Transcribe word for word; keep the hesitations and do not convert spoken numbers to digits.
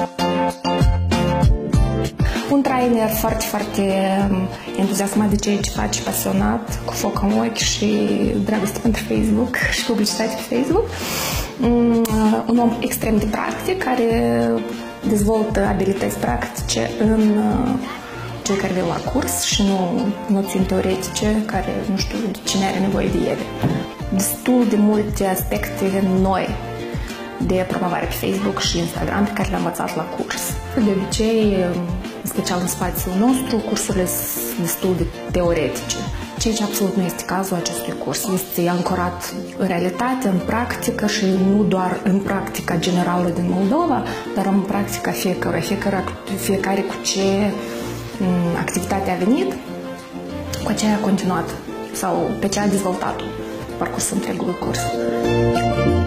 Un trainer foarte, foarte entuziasmat de ceea ce face, pasionat, cu foc în ochi și dragoste pentru Facebook și publicitate pe Facebook. Un om extrem de practic, care dezvoltă abilități practice în cei care vin la curs și nu noțiuni teoretice care, nu știu, cine are nevoie de ele. Destul de multe aspecte noi de promovare pe Facebook și Instagram pe care le-am învățat la curs. De obicei, în special în spațiul nostru, cursurile sunt destul de teoretice, ceea ce absolut nu este cazul acestui curs. Este ancorat în realitate, în practică și nu doar în practica generală din Moldova, dar în practica fiecare, fiecare, fiecare cu ce activitate a venit, cu aceea a continuat sau pe ce a dezvoltat-o parcursul întregului curs.